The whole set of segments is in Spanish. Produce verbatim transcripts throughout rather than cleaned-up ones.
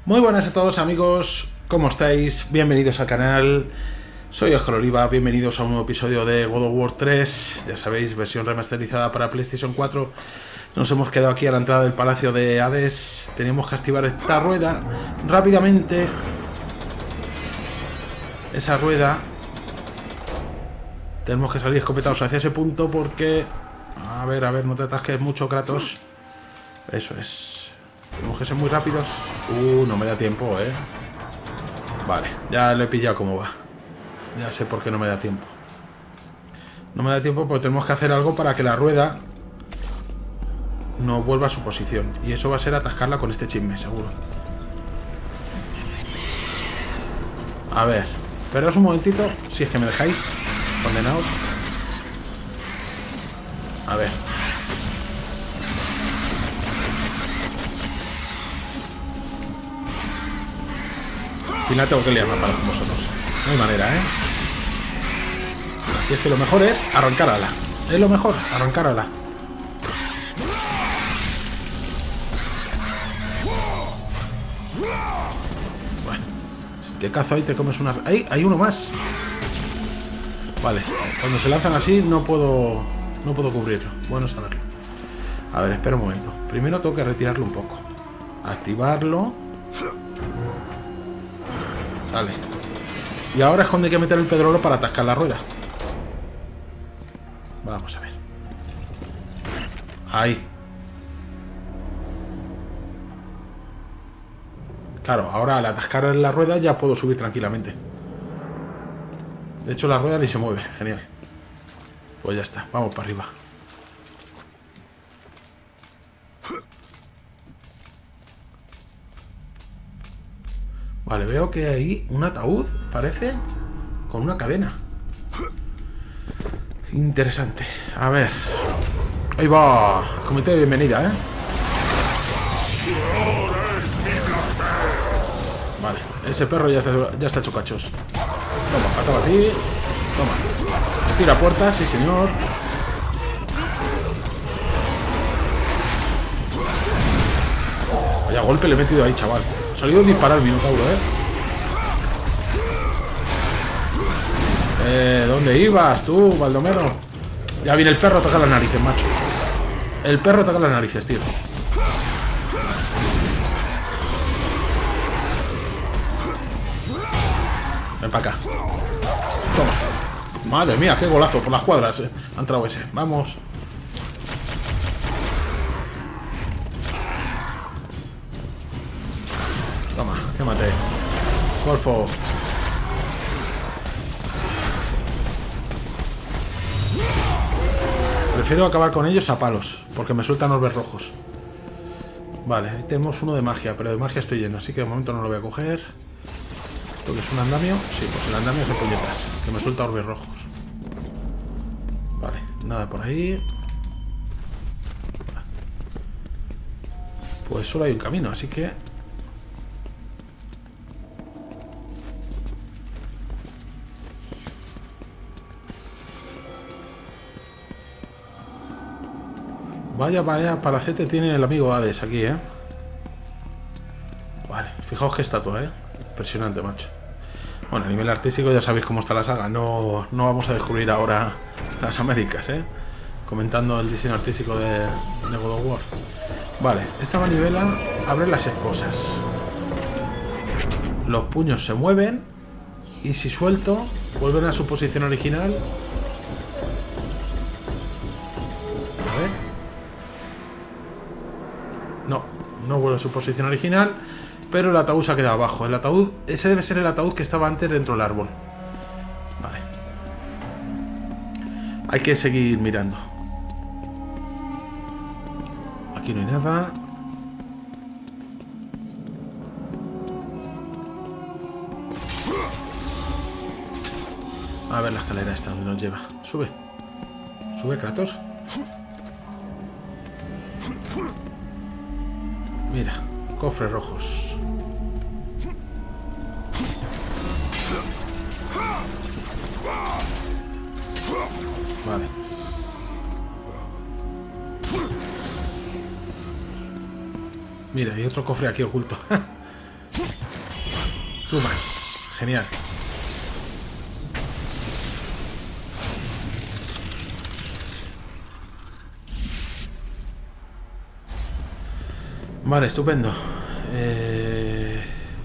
Muy buenas a todos amigos, ¿cómo estáis? Bienvenidos al canal, soy Oscar Oliva, bienvenidos a un nuevo episodio de God of War tres, ya sabéis, versión remasterizada para PlayStation cuatro. Nos hemos quedado aquí a la entrada del Palacio de Hades, tenemos que activar esta rueda rápidamente. Esa rueda, tenemos que salir escopetados hacia ese punto porque... A ver, a ver, no te atasques mucho, Kratos. Eso es. Tenemos que ser muy rápidos. Uh, no me da tiempo, eh. Vale, ya lo he pillado cómo va. Ya sé por qué no me da tiempo. No me da tiempo porque tenemos que hacer algo para que la rueda no vuelva a su posición. Y eso va a ser atascarla con este chisme, seguro. A ver, esperaos un momentito. Si es que me dejáis, condenaos. A ver. Al final tengo que liarme para con vosotros. No hay manera, ¿eh? Así es que lo mejor es arrancar ala. Es lo mejor, arrancar ala. Bueno, si te cazo ahí te comes una... ¡Ahí! ¡Hay uno más! Vale, cuando se lanzan así no puedo... No puedo cubrirlo. Bueno saberlo. A ver, espera un momento. Primero tengo que retirarlo un poco. Activarlo. Vale. Y ahora es cuando hay que meter el pedrolo para atascar la rueda. Vamos a ver. Ahí. Claro, ahora al atascar la rueda ya puedo subir tranquilamente. De hecho la rueda ni se mueve. Genial. Pues ya está, vamos para arriba. Vale, veo que hay un ataúd, parece, con una cadena. Interesante. A ver. Ahí va. Comité de bienvenida, ¿eh? Vale, ese perro ya está, ya está hecho cachos. Toma, pataba a ti. Toma. Tira puertas, sí señor. Vaya golpe le he metido ahí, chaval. Ha salido a disparar el Minotauro, ¿eh? Eh, ¿dónde ibas tú, Baldomero? Ya viene el perro a tocar las narices, macho. El perro toca las narices, tío. Ven para acá. Toma. Madre mía, qué golazo por las cuadras, eh. Ha entrado ese. Vamos. Toma, quémate. Golfo. Prefiero acabar con ellos a palos, porque me sueltan orbes rojos. Vale, ahí tenemos uno de magia, pero de magia estoy lleno, así que de momento no lo voy a coger. ¿Esto que es un andamio? Sí, pues el andamio es de puñetas, que me suelta orbes rojos. Vale, nada por ahí. Pues solo hay un camino, así que... Vaya, vaya, palacete tiene el amigo Hades aquí, ¿eh? Vale, fijaos qué estatua, ¿eh? Impresionante, macho. Bueno, a nivel artístico ya sabéis cómo está la saga. No, no vamos a descubrir ahora las Américas, ¿eh? Comentando el diseño artístico de, de God of War. Vale, esta manivela abre las esposas. Los puños se mueven. Y si suelto, vuelven a su posición original. A ver. No, no vuelve a su posición original. Pero el ataúd se ha quedado abajo. El ataúd, ese debe ser el ataúd que estaba antes dentro del árbol. Vale. Hay que seguir mirando. Aquí no hay nada. A ver la escalera esta donde nos lleva. Sube. Sube, Kratos. Mira, cofres rojos. Vale. Mira, hay otro cofre aquí oculto. Tú más. Genial. Vale, estupendo. Eh...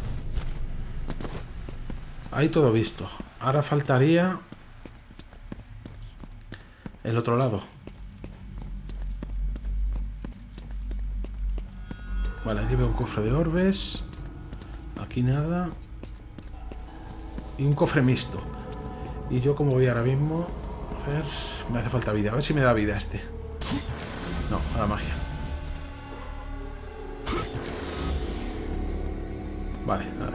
Ahí todo visto. Ahora faltaría el otro lado. Vale, aquí veo un cofre de orbes. Aquí nada. Y un cofre mixto. Y yo como voy ahora mismo... A ver... Me hace falta vida. A ver si me da vida este. No, a la magia. Vale, nada.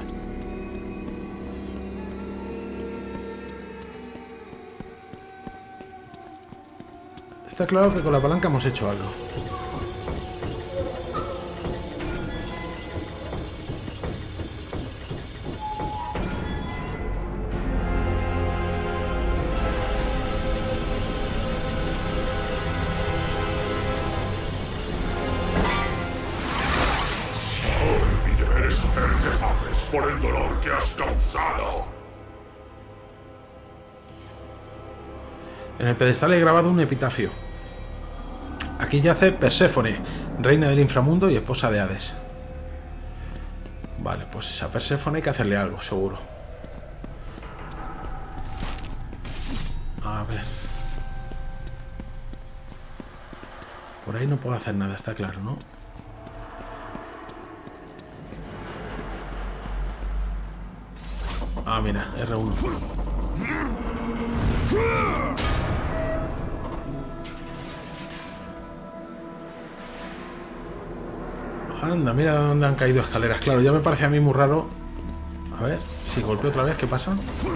Está claro que con la palanca hemos hecho algo. Por el dolor que has causado. En el pedestal he grabado un epitafio. Aquí yace Perséfone, reina del inframundo y esposa de Hades. Vale, pues a Perséfone hay que hacerle algo, seguro. A ver. Por ahí no puedo hacer nada, está claro, ¿no? Ah, mira, erre uno. Anda, mira dónde han caído escaleras. Claro, ya me parece a mí muy raro. A ver, si golpeo otra vez, ¿qué pasa?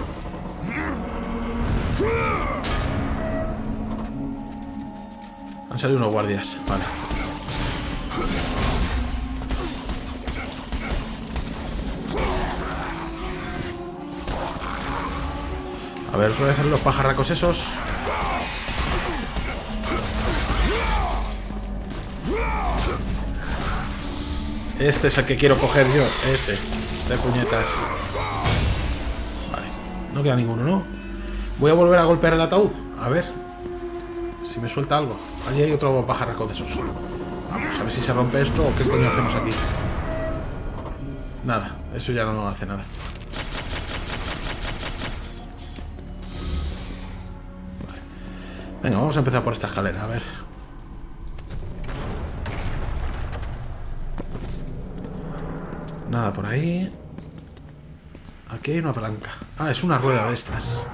Han salido unos guardias, vale. A ver, otra vez los pajarracos esos. Este es el que quiero coger yo. Ese. De puñetas. Vale. No queda ninguno, ¿no? Voy a volver a golpear el ataúd. A ver. Si me suelta algo. Allí hay otro pajarraco de esos. Vamos a ver si se rompe esto o qué coño hacemos aquí. Nada. Eso ya no hace nada. Venga, vamos a empezar por esta escalera, a ver. Nada por ahí. Aquí hay una palanca. Ah, es una rueda de estas.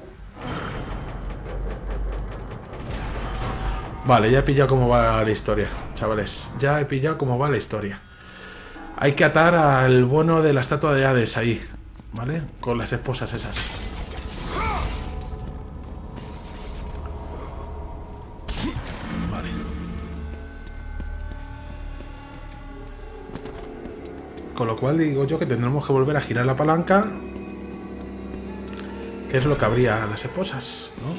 Vale, ya he pillado cómo va la historia, chavales. Ya he pillado cómo va la historia. Hay que atar al bono de la estatua de Hades ahí, ¿vale? Con las esposas esas. Con lo cual digo yo que tendremos que volver a girar la palanca, que es lo que habría las esposas, ¿no?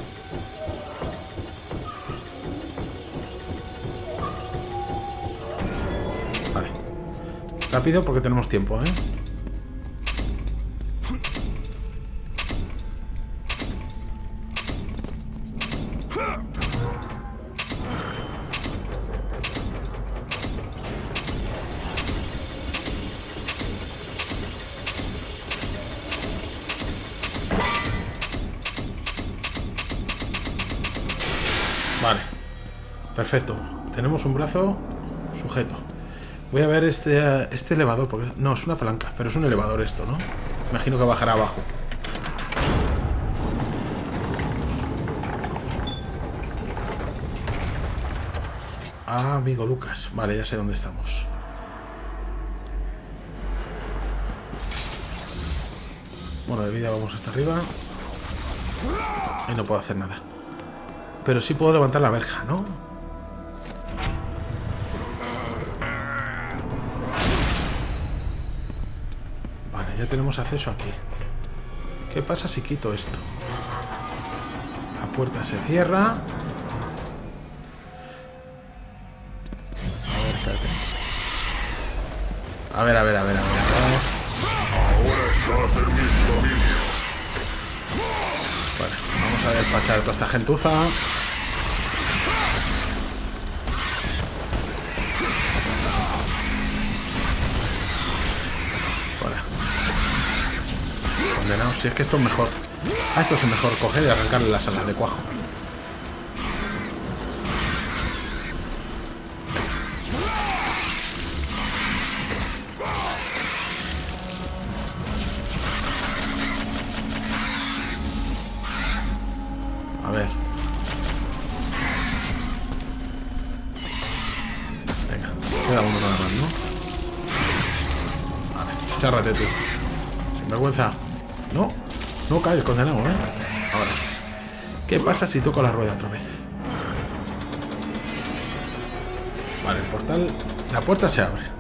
Vale. Rápido porque tenemos tiempo, ¿eh? Vale, perfecto. Tenemos un brazo sujeto. Voy a ver este, este elevador, porque no, es una palanca, pero es un elevador esto, ¿no? Imagino que bajará abajo. Ah, amigo Lucas. Vale, ya sé dónde estamos. Bueno, de vida vamos hasta arriba. Y no puedo hacer nada. Pero sí puedo levantar la verja, ¿no? Vale, ya tenemos acceso aquí. ¿Qué pasa si quito esto? La puerta se cierra. A ver, espérate. A ver, a ver, a ver, a ver. A ver. Estás en mis dominios. Bueno, vamos a despachar a toda esta gentuza. Fuera. Condenados, si es que esto es mejor. A esto es mejor coger y arrancarle las alas de cuajo. A ver. Venga, queda uno nada más, ¿no? Vale, chichárrate tú. Sin vergüenza. No, no caes, condenado, ¿eh? Ahora sí. ¿Qué pasa si toco la rueda otra vez? Vale, el portal... La puerta se abre.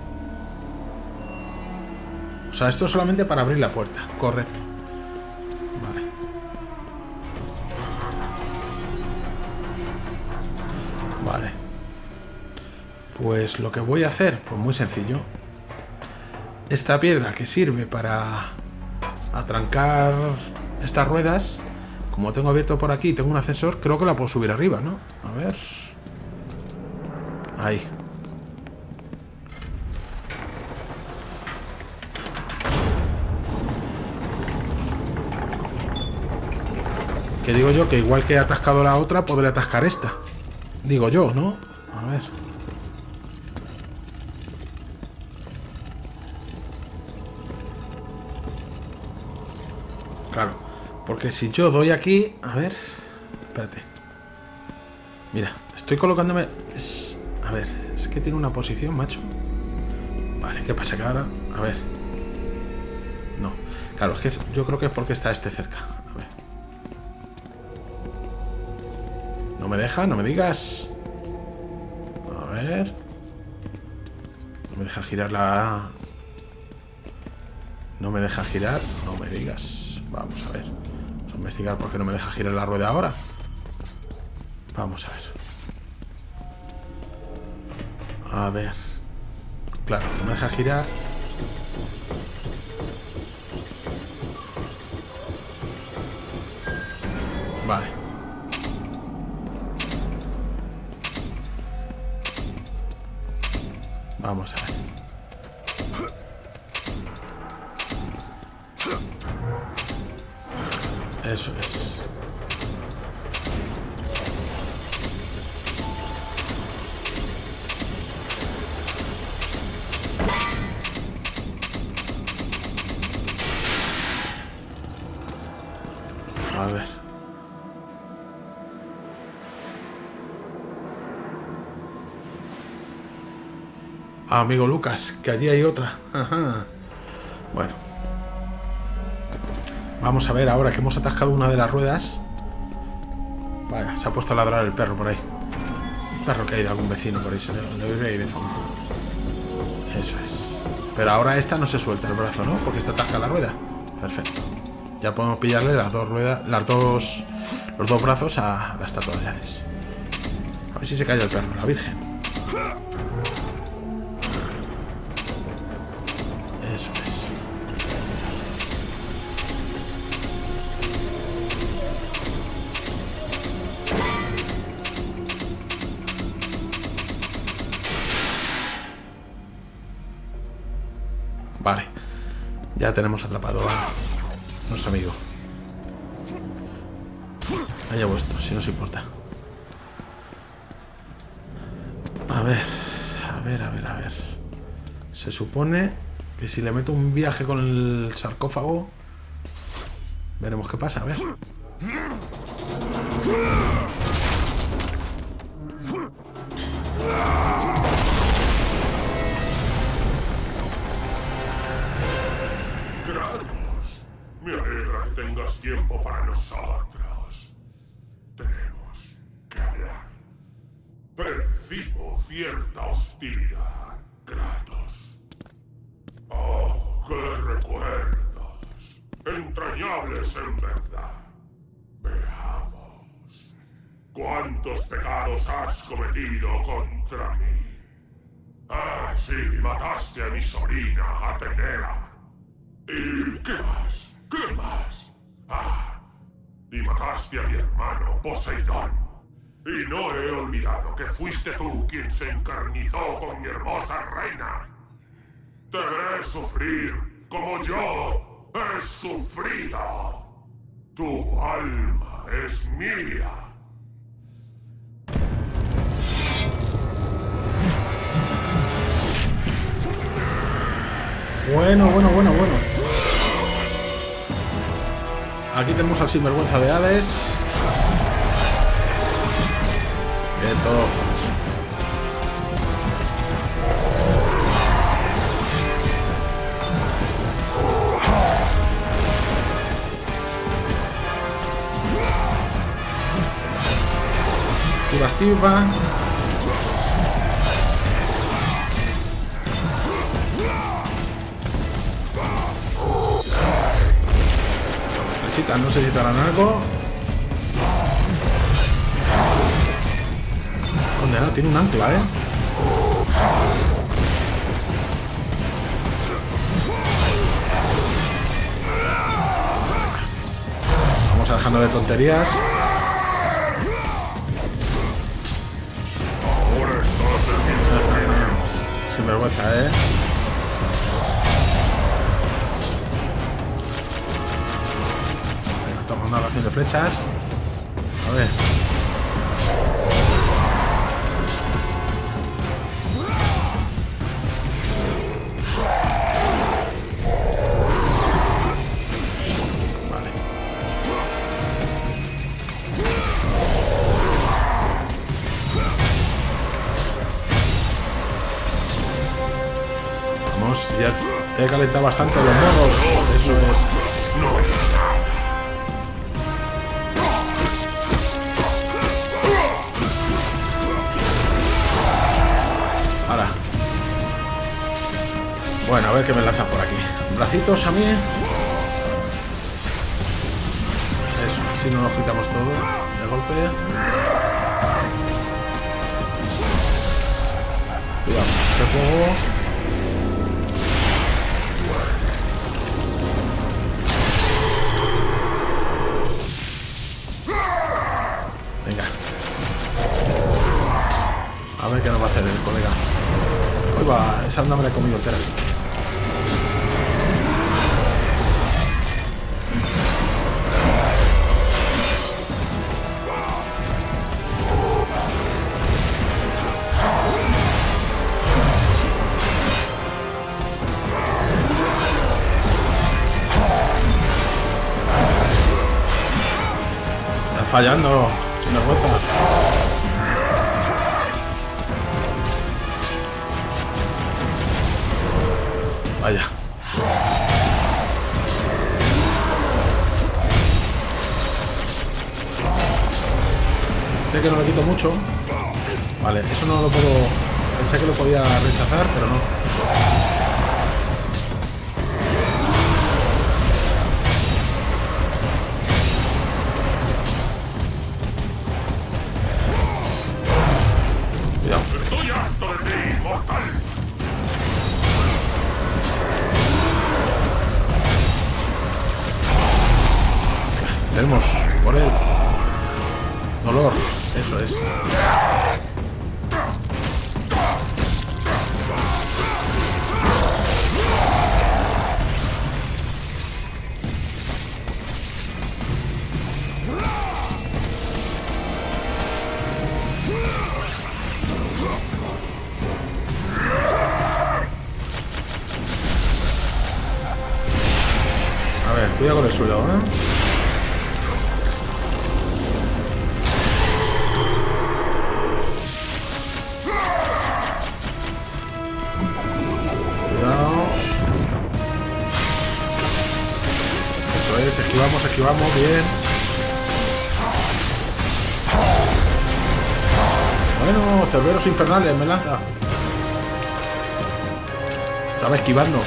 O sea, esto es solamente para abrir la puerta. Correcto. Vale. Vale. Pues lo que voy a hacer, pues muy sencillo. Esta piedra que sirve para atrancar estas ruedas, como tengo abierto por aquí, tengo un ascensor, creo que la puedo subir arriba, ¿no? A ver. Ahí. Que digo yo que igual que he atascado la otra, podré atascar esta. Digo yo, ¿no? A ver. Claro, porque si yo doy aquí... A ver... Espérate. Mira, estoy colocándome... Es... A ver, es que tiene una posición, macho. Vale, ¿qué pasa? Que ahora... A ver... No, claro, es que es... yo creo que es porque está este cerca. A ver... No me deja, no me digas. A ver... No me deja girar la... No me deja girar, no me digas. Vamos a ver. Vamos a investigar por qué no me deja girar la rueda ahora. Vamos a ver. A ver. Claro, no me deja girar. Vale. Vamos a ver. Eso es. A ver. Ah, amigo Lucas, que allí hay otra. Ajá. Bueno. Vamos a ver ahora que hemos atascado una de las ruedas. Vaya, se ha puesto a ladrar el perro por ahí. Un perro que hay de algún vecino por ahí, se le oye ahí de fondo. Eso es. Pero ahora esta no se suelta el brazo, ¿no? Porque esta atasca la rueda. Perfecto. Ya podemos pillarle las dos ruedas, las dos, los dos brazos a la estatua de Hades. A ver si se calla el perro, la Virgen. Eso es. Vale, ya tenemos atrapado a nuestro amigo. Allá vuestro, si no os importa. A ver, a ver, a ver, a ver. Se supone que si le meto un viaje con el sarcófago, veremos qué pasa, a ver. Me alegra que tengas tiempo para nosotros. Tenemos que hablar. Percibo cierta hostilidad, Kratos. Oh, qué recuerdos. Entrañables en verdad. Veamos. ¿Cuántos pecados has cometido contra mí? Ah, sí, mataste a mi sobrina, Atenea. ¿Y qué más? ¿Qué más? Ah, y mataste a mi hermano Poseidón. Y no he olvidado que fuiste tú quien se encarnizó con mi hermosa reina. Te veré sufrir como yo he sufrido. Tu alma es mía. Bueno, bueno, bueno, bueno. Aquí tenemos al sinvergüenza de Hades. Quieto. Cura activa. No sé si te harán algo. Condenado, tiene un ancla, eh. Vamos a dejando de tonterías. Ahora estás en mis dominios. Sin vergüenza, eh. Una ración de flechas. A ver. Vale. Vamos, ya te he calentado bastante los modos. Eso es. No es nada. Ahora. Bueno, a ver qué me lanzan por aquí. Bracitos a mí. Eso, así no nos quitamos todo de golpe. Cuidado, ese fuego. Venga. A ver qué nos va a hacer el colega. Ahí va, esa no me la he comido entera. Está fallando, sin vergüenza. Vaya. Sé que no le quito mucho. Vale, eso no lo puedo... Pensé que lo podía rechazar, pero no. Cuidado. Estoy harto de ti, mortal. Tenemos por él. Dolor. Eso es. A ver, cuidado con el suelo, ¿eh? Esquivamos, esquivamos, bien. Bueno, cerberos infernales, me lanza. Estaba esquivando.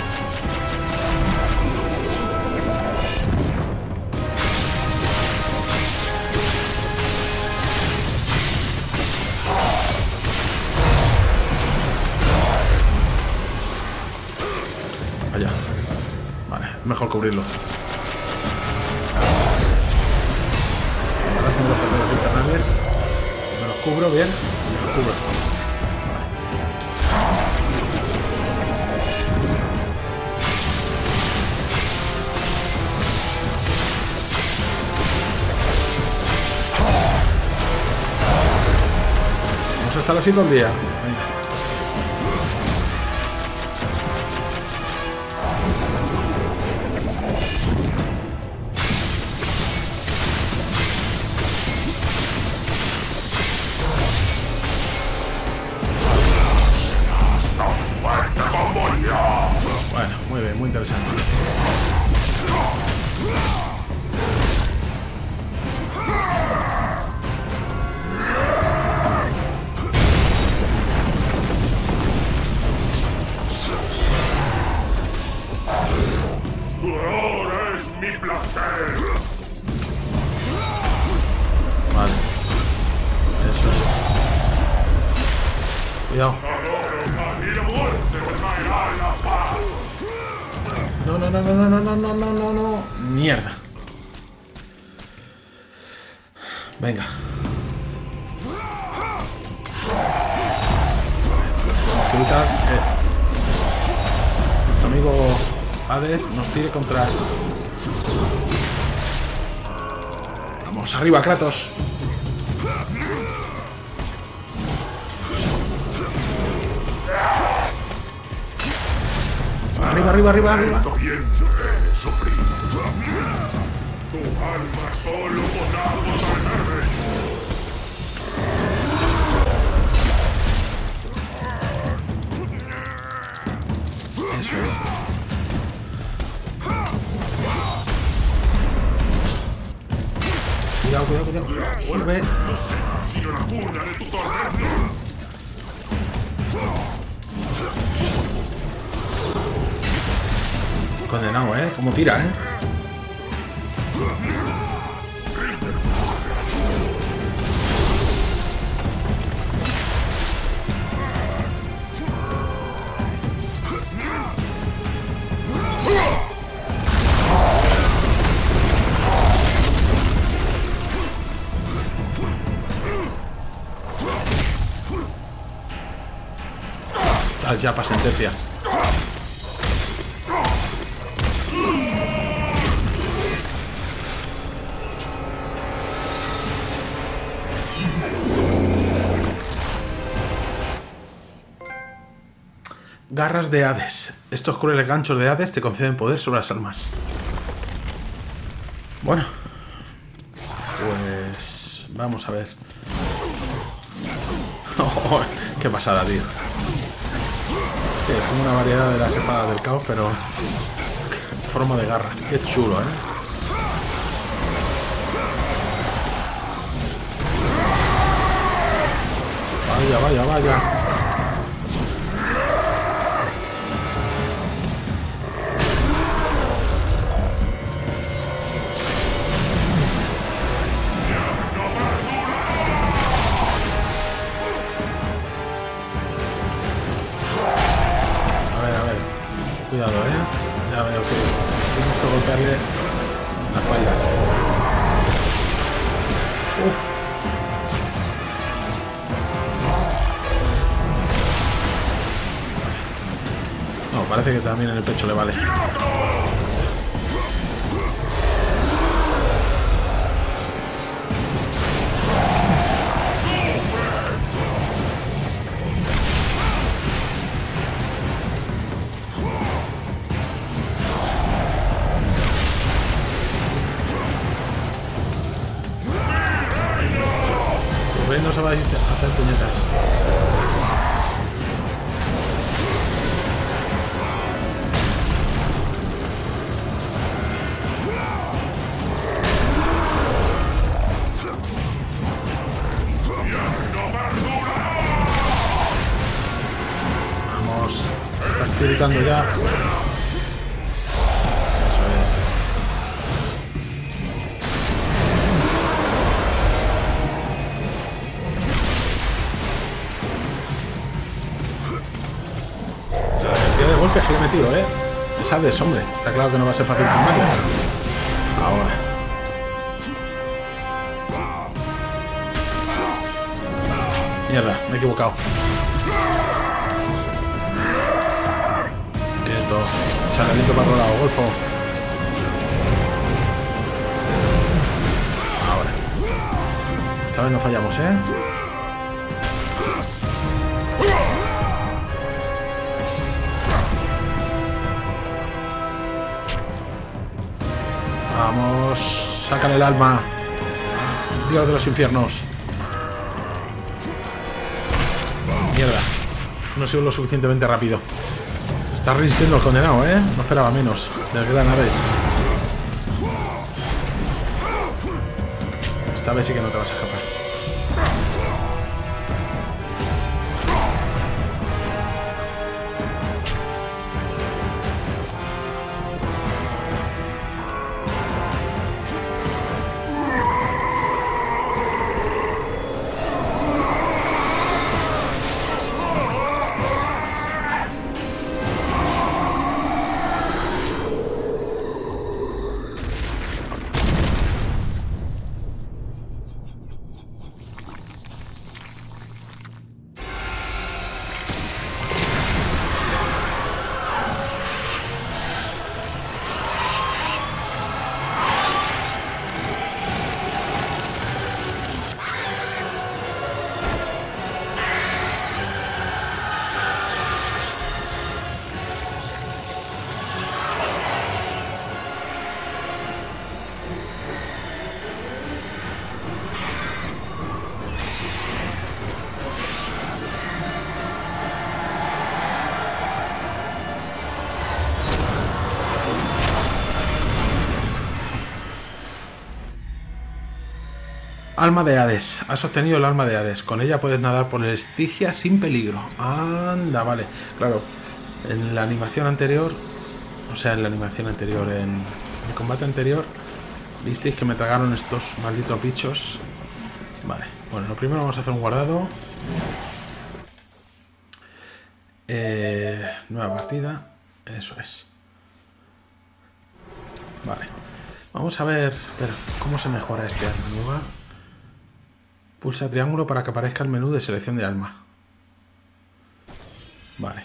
mejor cubrirlo. Ahora hacen los guerreros infernales. Me los cubro bien. Me los cubro. Vamos a estar así todo el día. Venga. Bueno, muy bien, muy interesante. Ahora es mi placer. Vale. Eso es. Cuidado. Y la muerte me traerá la paz. No, no, no, no, no, no, no, no, no, no. Mierda. Venga. Evitar que nuestro amigo Hades nos tire contra... Vamos, arriba, Kratos. Arriba, arriba, arriba, arriba. Bien he sufrido. Tu alma solo podrá poseerme. Eso es. Cuidado, cuidado, cuidado. Sube. No sé, sino la cuna de tu tormento. Condenado, ¿eh? Como tira, ¿eh? Ah, ya para sentencia. Garras de Hades. Estos crueles ganchos de Hades te conceden poder sobre las almas. Bueno. Pues... vamos a ver. Oh, qué pasada, tío. Sí, es como una variedad de las espadas del caos, pero... en forma de garra. Qué chulo, ¿eh? Vaya, vaya, vaya. Cuidado, eh. Ya veo que tenemos que golpearle la espalda. Uf. No, parece que también en el pecho le vale. No se va a hacer puñetas. Vamos, estás tiritando ya. Eso es. De golpes que le he metido, eh. Es Hades, hombre. Está claro que no va a ser fácil tumbarle. Ahora. Mierda, me he equivocado. Quieto. Chacarito para otro lado, golfo. Ahora. Esta vez no fallamos, ¿eh? Vamos. Sácale el alma. Dios de los infiernos. Mierda. No he sido lo suficientemente rápido. Está resistiendo el condenado, ¿eh? No esperaba menos. Del gran Hades. Esta vez sí que no te vas a escapar. Alma de Hades. Has obtenido el alma de Hades. Con ella puedes nadar por el Estigia sin peligro. Anda, vale. Claro, en la animación anterior, o sea, en la animación anterior, en el combate anterior, visteis que me tragaron estos malditos bichos. Vale, bueno, lo primero vamos a hacer un guardado. Eh, nueva partida. Eso es. Vale. Vamos a ver, espera, cómo se mejora este arma nueva. Pulsa triángulo para que aparezca el menú de selección de alma. Vale.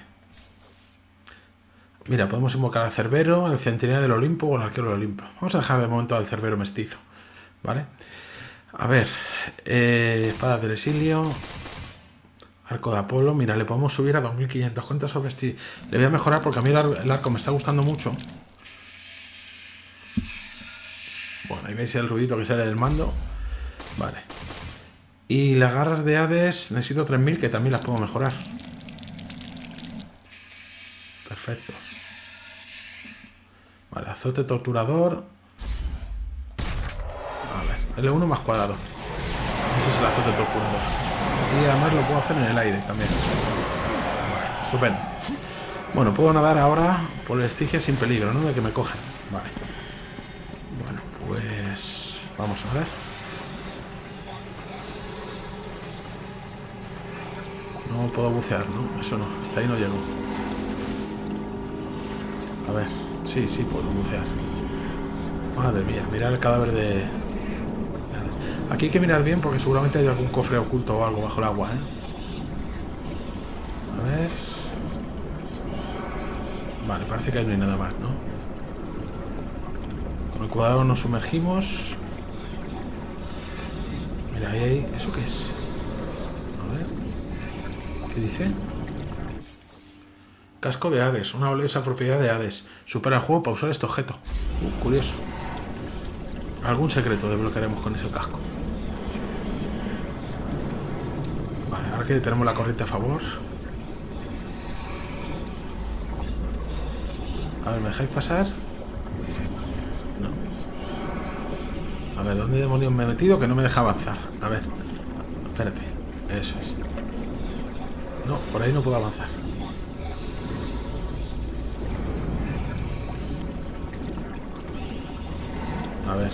Mira, podemos invocar al Cerbero, al Centinela del Olimpo o al Arquero del Olimpo. Vamos a dejar de momento al Cerbero mestizo. Vale. A ver. Eh, espada del exilio. Arco de Apolo. Mira, le podemos subir a dos mil quinientos. ¿Cuántas sobre este? Le voy a mejorar porque a mí el arco me está gustando mucho. Bueno, ahí veis el ruidito que sale del mando. Vale. Y las garras de Hades necesito tres mil, que también las puedo mejorar. Perfecto. Vale, azote torturador. A ver, L uno más cuadrado. Ese es el azote torturador. Y además lo puedo hacer en el aire también. Vale, estupendo. Bueno, puedo nadar ahora por el Estigia sin peligro, ¿no? De que me cojan. Vale. Bueno, pues vamos a ver. No puedo bucear, ¿no? Eso no, hasta ahí no llego. A ver, sí, sí puedo bucear. Madre mía, mirar el cadáver de... Aquí hay que mirar bien porque seguramente hay algún cofre oculto o algo bajo el agua, ¿eh? A ver... Vale, parece que ahí no hay nada más, ¿no? Con el cuadrado nos sumergimos. Mira, ahí hay... ¿Eso qué es? A ver... ¿Qué dice? Casco de Hades, una valiosa propiedad de Hades. Supera el juego para usar este objeto. Uh, curioso. Algún secreto desbloquearemos con ese casco. Vale, ahora que tenemos la corriente a favor. A ver, ¿me dejáis pasar? No. A ver, ¿dónde demonios me he metido que no me deja avanzar? A ver, espérate. Eso es. No, por ahí no puedo avanzar. A ver.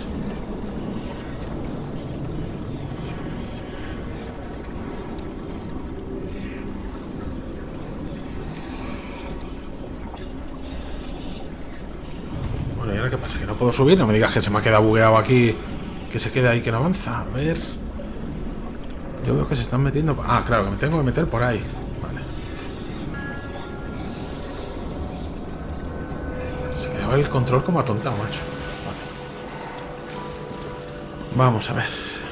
¿qué pasa? Que no puedo subir. No me digas que se me ha quedado bugueado aquí. Que se queda ahí, que no avanza. A ver. Yo veo que se están metiendo... Ah, claro, que me tengo que meter por ahí. Vale. Se quedaba el control como atontado, macho. Vale. Vamos a ver.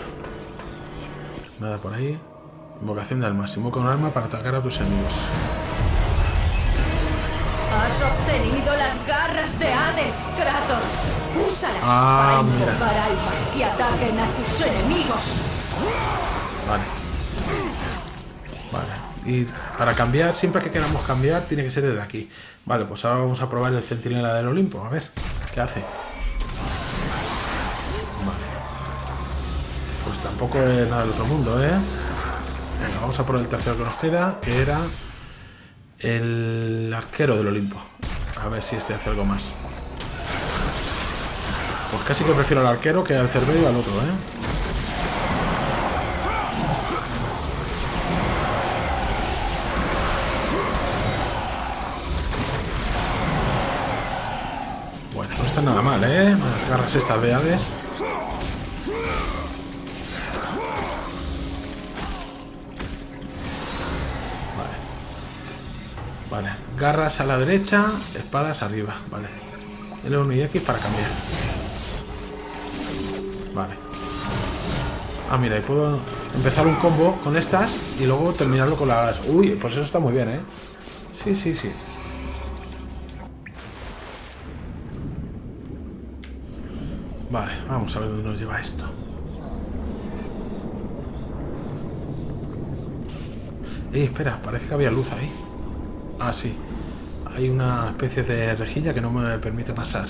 Nada por ahí. Invocación de almas. Invoca un arma para atacar a tus enemigos. Has obtenido las garras de Hades, Kratos. Úsalas Ah, para mira. invocar almas que ataquen a tus enemigos. Vale. Vale. Y para cambiar, siempre que queramos cambiar, tiene que ser desde aquí. Vale, pues ahora vamos a probar el centinela del Olimpo. A ver, ¿qué hace? Vale. Pues tampoco es nada del otro mundo, ¿eh? Venga, vamos a por el tercero que nos queda, que era el arquero del Olimpo. A ver si este hace algo más. Pues casi que prefiero al arquero que al Cerbero y al otro, ¿eh? Bueno, no está nada mal, ¿eh? Las garras estas de Hades. Vale, garras a la derecha, espadas arriba, vale. L uno y X para cambiar. Vale. Ah, mira, y puedo empezar un combo con estas y luego terminarlo con las... Uy, pues eso está muy bien, ¿eh? Sí, sí, sí. Vale, vamos a ver dónde nos lleva esto. Eh, espera, parece que había luz ahí. Ah, sí. Hay una especie de rejilla que no me permite pasar.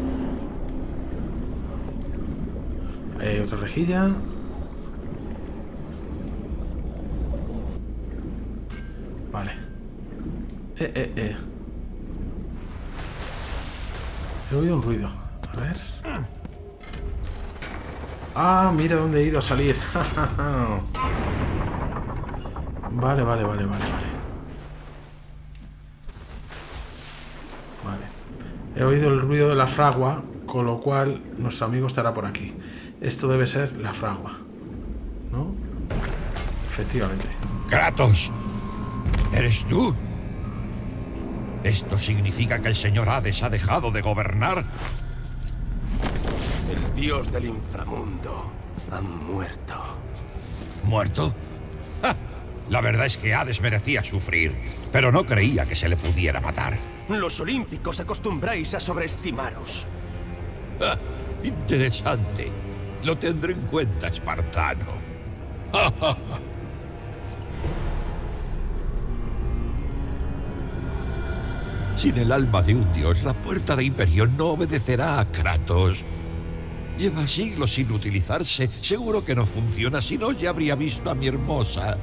Ahí hay otra rejilla. Vale. Eh, eh, eh. He oído un ruido. A ver. Ah, mira dónde he ido a salir. Vale, vale, vale, vale, vale. He oído el ruido de la fragua, con lo cual nuestro amigo estará por aquí. Esto debe ser la fragua, ¿no? Efectivamente. ¡Kratos! ¿Eres tú? ¿Esto significa que el señor Hades ha dejado de gobernar? El dios del inframundo ha muerto. ¿Muerto? ¡Ja! La verdad es que Hades merecía sufrir, pero no creía que se le pudiera matar. Los olímpicos acostumbráis a sobreestimaros. Ah, interesante. Lo tendré en cuenta, espartano. Sin el alma de un dios, la puerta de Hiperión no obedecerá a Kratos. Lleva siglos sin utilizarse. Seguro que no funciona, si no ya habría visto a mi hermosa.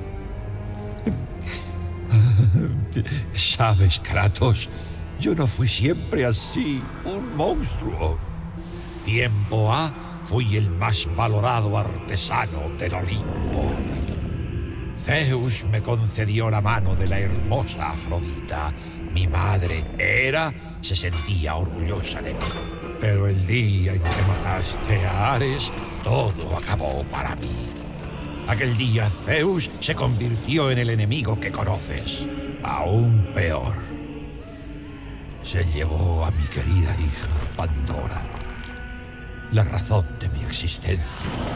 ¿Sabes, Kratos? Yo no fui siempre así, un monstruo. Tiempo ha, fui el más valorado artesano del Olimpo. Zeus me concedió la mano de la hermosa Afrodita. Mi madre, Hera, se sentía orgullosa de mí. Pero el día en que mataste a Ares, todo acabó para mí. Aquel día Zeus se convirtió en el enemigo que conoces. Aún peor. Se llevó a mi querida hija, Pandora. La razón de mi existencia.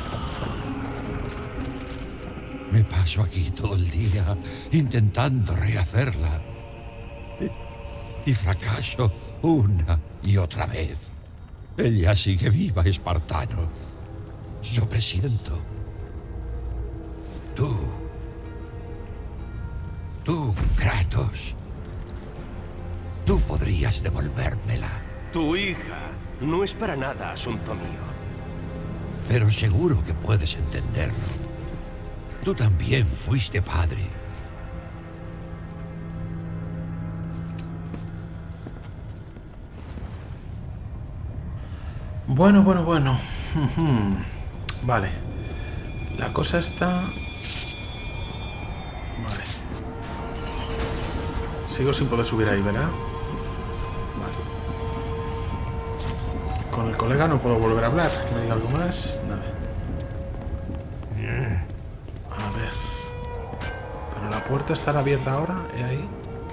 Me paso aquí todo el día intentando rehacerla. Y, y fracaso una y otra vez. Ella sigue viva, espartano. Lo presiento. Tú... Tú, Kratos. Tú podrías devolvérmela. Tu hija no es para nada asunto mío. Pero seguro que puedes entenderlo. Tú también fuiste padre. Bueno, bueno, bueno. Vale. La cosa está... Vale. Sigo sin poder subir ahí, ¿verdad? Vale. Con el colega no puedo volver a hablar. Que me diga algo más. Nada. A ver. Pero la puerta estará abierta ahora. ¿Eh ahí?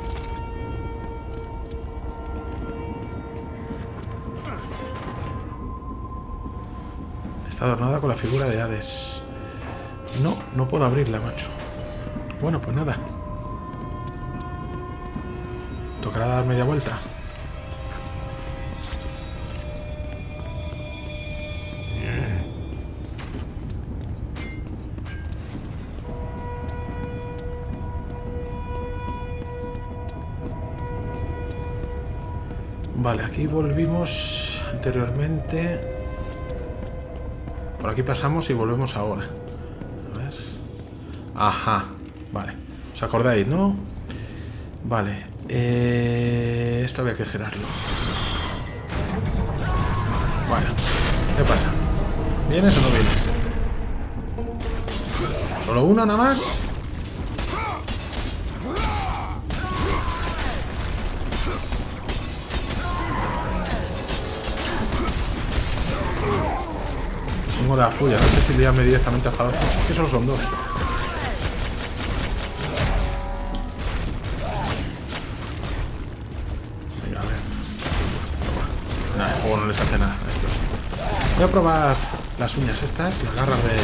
Está adornada con la figura de Hades. No, no puedo abrirla, macho. Bueno, pues nada. Tocará dar media vuelta. Vale, aquí volvimos anteriormente. Por aquí pasamos y volvemos ahora. A ver. Ajá. Vale. ¿Os acordáis, no? Vale. Eh, esto había que girarlo. Bueno. ¿Qué pasa? ¿Vienes o no vienes? ¿Solo uno nada más? Tengo la furia, no sé si liarme directamente al jalazo. Es que solo son dos. Venga, a ver. Nada, el juego no les hace nada a estos. Voy a probar las uñas estas, las garras de...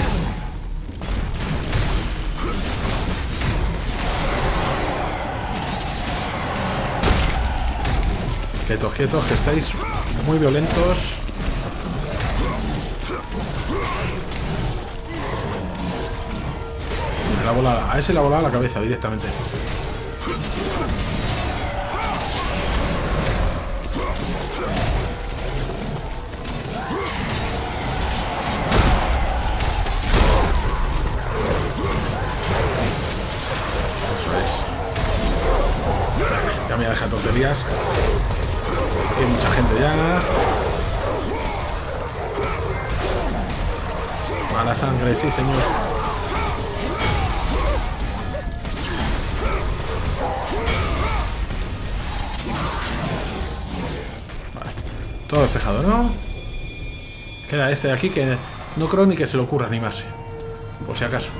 Quietos, quietos, que estáis muy violentos. La bola, a ese le ha volado la cabeza directamente. Eso es. Ya me voy a dejar tonterías. Hay mucha gente ya. Mala sangre, sí señor. Todo despejado, ¿no? Queda este de aquí que no creo ni que se le ocurra animarse. Por si acaso.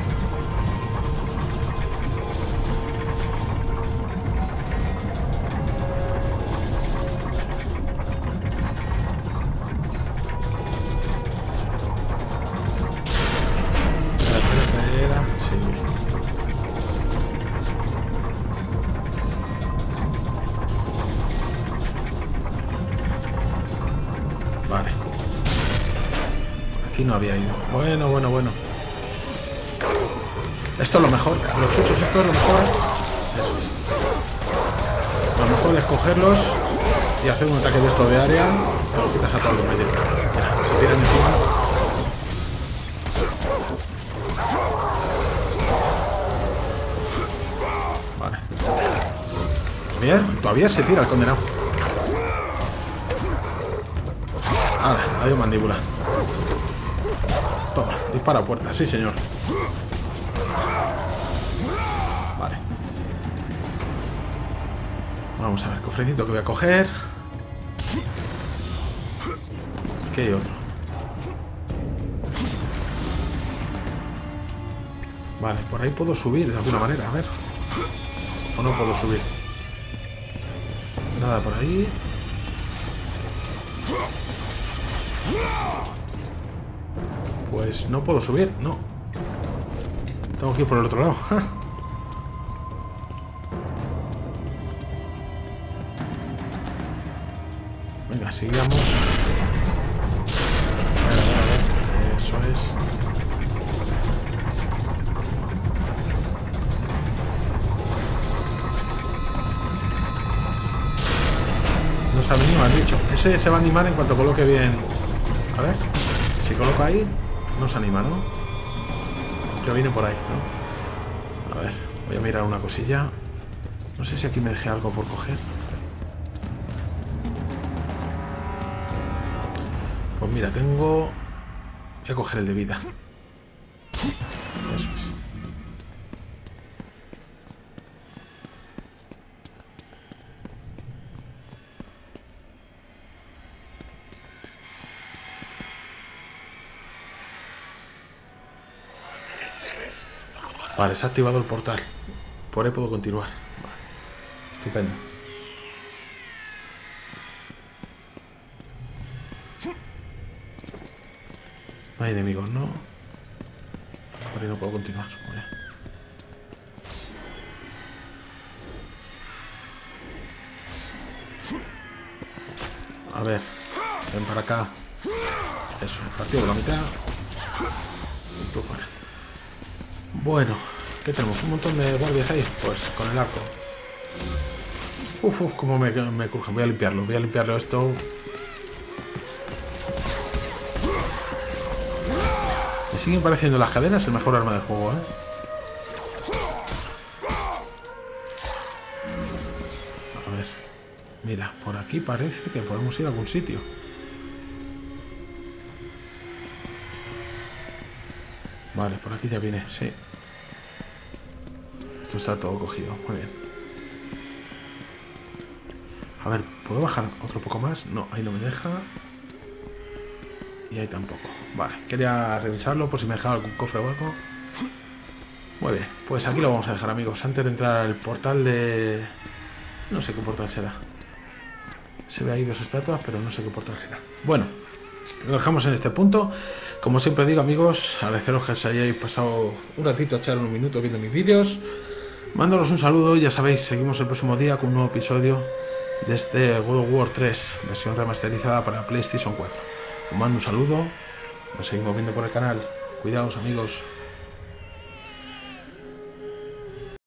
Sí. Vale. Aquí no había ido. Bueno, bueno, bueno. Esto es lo mejor. Los chuchos, esto es lo mejor. Eso es. Lo mejor es cogerlos y hacer un ataque de esto de área. Te lo quitas a todos los medios. Ya, se tiran encima. Vale. Bien, todavía se tira el condenado. Ahora, adiós mandíbula. Toma, dispara a puerta, sí señor. Vale. Vamos a ver, cofrecito que voy a coger. Aquí hay otro. Vale, por ahí puedo subir de alguna manera, a ver. O no puedo subir. Nada por ahí. Pues no puedo subir, no. Tengo que ir por el otro lado. Venga, sigamos. A ver, a ver, a ver. Eso es. No se anima, el bicho. Ese se va a animar en cuanto coloque bien. A ver. Si coloco ahí, no se anima, ¿no? Yo vine por ahí, ¿no? A ver, voy a mirar una cosilla. No sé si aquí me dejé algo por coger. Pues mira, tengo... Voy a coger el de vida. Eso es. Vale, se ha activado el portal. Por ahí puedo continuar. Vale. Estupendo. No hay enemigos, ¿no? Por ahí no puedo continuar. Muy bien. A ver. Ven para acá. Eso, partido por la mitad. Y tú fuera. Bueno, ¿qué tenemos? ¿Un montón de guardias ahí? Pues con el arco. Uf, uf, cómo me, me crujen. Voy a limpiarlo, voy a limpiarlo esto. Me siguen pareciendo las cadenas el mejor arma de juego, ¿eh? A ver. Mira, por aquí parece que podemos ir a algún sitio. Vale, por aquí ya viene, sí. Esto está todo cogido, muy bien. A ver, ¿puedo bajar otro poco más? No, ahí no me deja. Y ahí tampoco. Vale, quería revisarlo por si me dejaba algún cofre o algo. Muy bien, pues aquí lo vamos a dejar, amigos. Antes de entrar al portal de... No sé qué portal será. Se ve ahí dos estatuas, pero no sé qué portal será. Bueno, lo dejamos en este punto. Como siempre digo, amigos, agradeceros que os hayáis pasado un ratito a echar unos minutos viendo mis vídeos. Mándanos un saludo, ya sabéis, seguimos el próximo día con un nuevo episodio de este God of War tres, versión remasterizada para PlayStation cuatro. Os mando un saludo, nos seguimos viendo por el canal. Cuidaos, amigos.